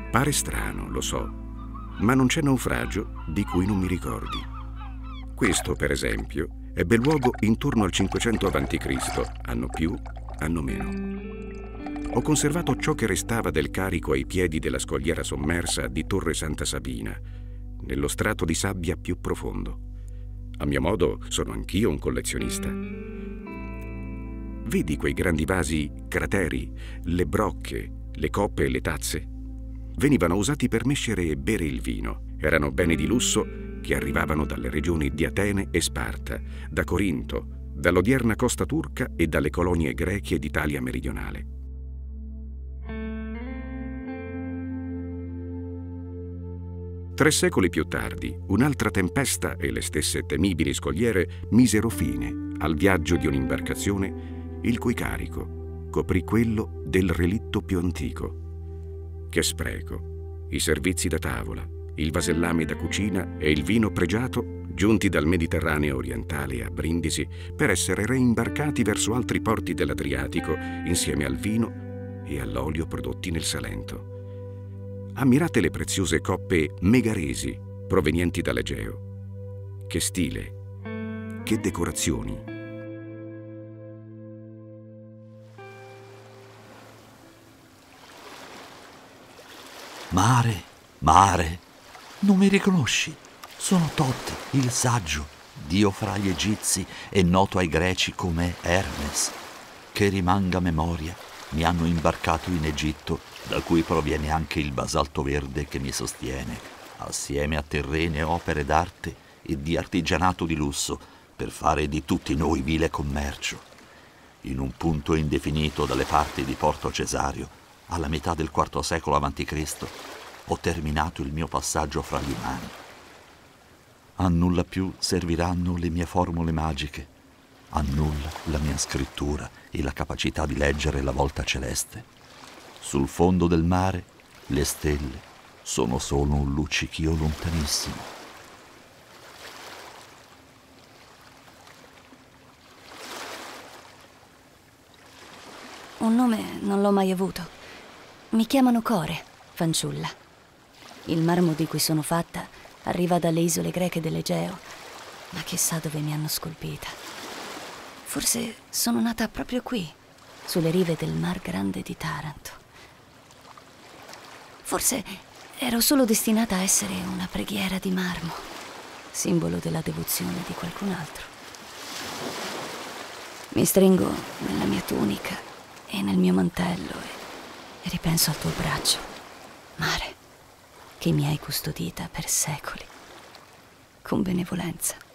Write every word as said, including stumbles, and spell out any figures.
Pare strano, lo so, ma non c'è naufragio di cui non mi ricordi. Questo, per esempio, ebbe luogo intorno al cinquecento avanti Cristo, anno più, anno meno. Ho conservato ciò che restava del carico ai piedi della scogliera sommersa di Torre Santa Sabina, nello strato di sabbia più profondo. A mio modo sono anch'io un collezionista. Vedi quei grandi vasi crateri, le brocche, le coppe e le tazze? Venivano usati per mescere e bere il vino. Erano beni di lusso che arrivavano dalle regioni di Atene e Sparta, da Corinto, dall'odierna costa turca e dalle colonie greche d'Italia meridionale. Tre secoli più tardi, un'altra tempesta e le stesse temibili scogliere misero fine al viaggio di un'imbarcazione il cui carico coprì quello del relitto più antico. Che spreco! I servizi da tavola, il vasellame da cucina e il vino pregiato giunti dal Mediterraneo orientale a Brindisi per essere reimbarcati verso altri porti dell'Adriatico insieme al vino e all'olio prodotti nel Salento. Ammirate le preziose coppe megaresi provenienti dall'Egeo. Che stile, che decorazioni. Mare, mare, non mi riconosci? Sono Tot, il saggio, dio fra gli egizi e noto ai greci come Hermes. Che rimanga memoria, mi hanno imbarcato in Egitto, da cui proviene anche il basalto verde che mi sostiene, assieme a terrene opere d'arte e di artigianato di lusso, per fare di tutti noi vile commercio. In un punto indefinito dalle parti di Porto Cesario, alla metà del quarto secolo avanti Cristo, ho terminato il mio passaggio fra gli umani. A nulla più serviranno le mie formule magiche, a nulla la mia scrittura e la capacità di leggere la volta celeste. Sul fondo del mare le stelle sono solo un luccichio lontanissimo. Un nome non l'ho mai avuto. Mi chiamano Core, fanciulla. Il marmo di cui sono fatta arriva dalle isole greche dell'Egeo, ma chissà dove mi hanno scolpita. Forse sono nata proprio qui, sulle rive del Mar Grande di Taranto. Forse ero solo destinata a essere una preghiera di marmo, simbolo della devozione di qualcun altro. Mi stringo nella mia tunica e nel mio mantello e, e ripenso al tuo braccio, mare, che mi hai custodita per secoli, con benevolenza.